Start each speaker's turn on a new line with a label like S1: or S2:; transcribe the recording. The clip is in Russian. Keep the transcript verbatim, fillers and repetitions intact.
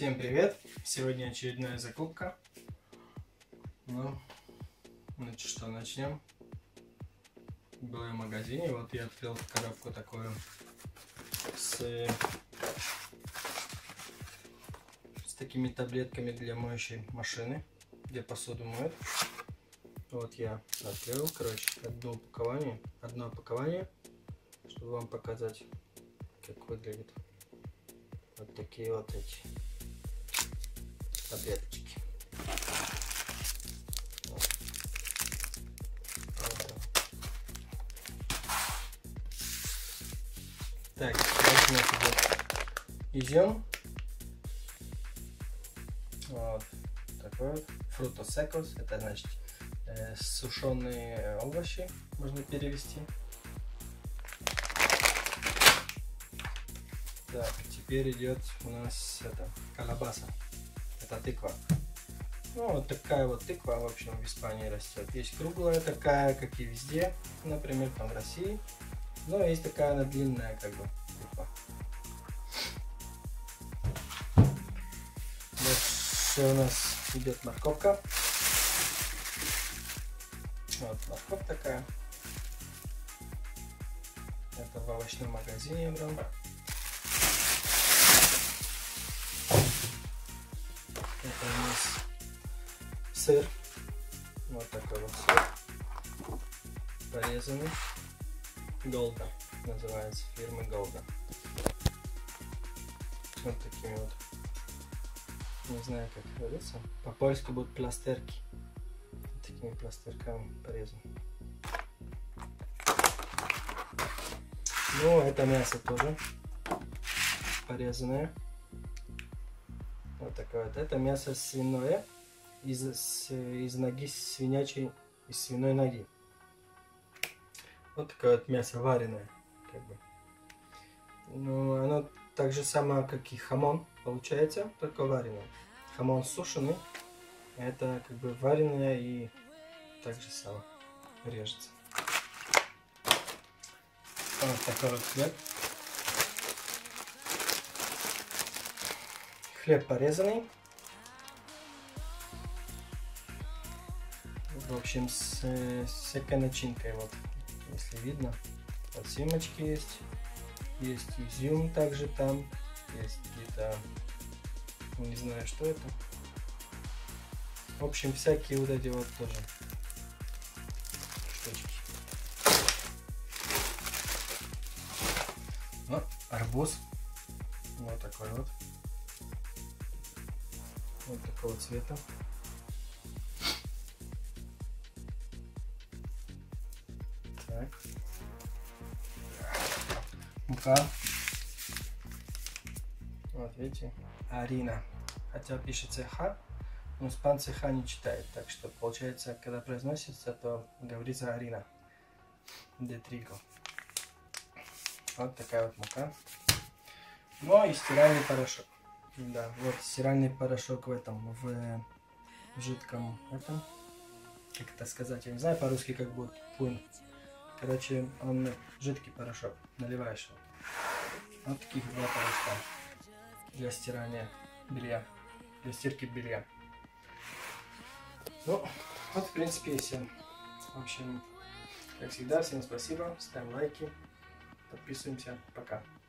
S1: Всем привет! Сегодня очередная закупка. Ну, значит, что, начнем. Был я в магазине, вот я открыл коробку такую с, с такими таблетками для моющей машины, где посуду моют. Вот я открыл, короче, одно упакование, одно упакование, чтобы вам показать, как выглядит. Вот такие вот эти таблеточки. Вот. Вот. Так, сейчас у нас идет изюм. Вот такой вот. Frutos secos, это значит э, сушеные овощи, можно перевести. Так, теперь идет у нас это колобаса. Это тыква. Ну, вот такая вот тыква, в общем, в Испании растет. Есть круглая такая, как и везде, например, там в России. Но есть такая, она длинная, как бы, тыква. Дальше у нас идет морковка. Вот морковь такая. Это в овощном магазине я брал. Это у нас сыр. Вот такой вот сыр. Порезанный. Голда называется, фирмы Голда. Вот такими вот. Не знаю, как говорится. По-польски будут пластерки. Вот такими пластерками порезаны. Ну, это мясо тоже порезанное. Вот такое вот. Это мясо свиное из, из ноги свинячей, из свиной ноги. Вот такое вот мясо вареное, как бы. Ну, оно так же самое, как и хамон, получается, только вареное. Хамон сушеный, это как бы вареное и так же самое режется. Вот такой вот хлеб. Хлеб порезанный. В общем, с, с всякой начинкой, вот, если видно. Вот семечки есть. Есть изюм также там. Есть где-то, не знаю, что это. В общем, всякие вот эти вот тоже штучки. Вот арбуз. Вот такой вот. Вот такого цвета. Так. Мука. Вот видите, арина. Хотя пишется ха, но испанцы ха не читают. Так что получается, когда произносится, то говорится арина. Де триго. Вот такая вот мука. Ну и стиральный порошок. Да, вот стиральный порошок в этом, в, в жидком этом, как это сказать, я не знаю по-русски как будет, пун. Короче, он жидкий порошок, наливаешь его. Вот таких два порошка для стирания белья, для стирки белья. Ну, вот в принципе и все. В общем, как всегда, всем спасибо, ставим лайки, подписываемся, пока.